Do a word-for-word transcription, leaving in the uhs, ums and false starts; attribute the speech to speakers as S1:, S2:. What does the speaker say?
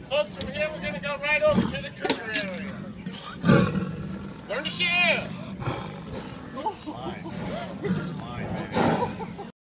S1: Folks, from here we're going to go right over to the cooler area. Learn to share.